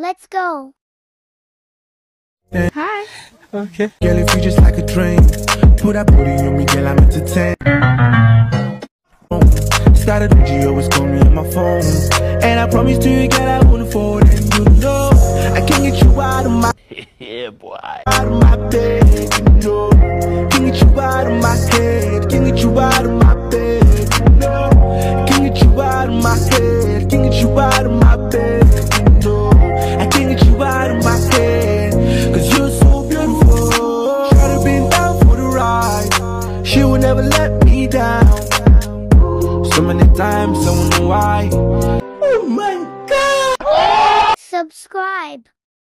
Let's go. Hi. Okay. Girl, if you just like a train, put that booty on me, girl, I'm entertained. Started with you, always call me on my phone. And I promise you, girl, I won't afford it. You know, I can't get you out of my Yeah, boy. out of my bed, you know. Can't get you out of my head, can't get you out of my bed, you know. Can't get you out of my head, can't get you out of my bed, you know. I can't get you out of my head, cause you're so beautiful. Try to be down for the ride, she will never let me down. So many times, I wonder why. Oh my God! Subscribe.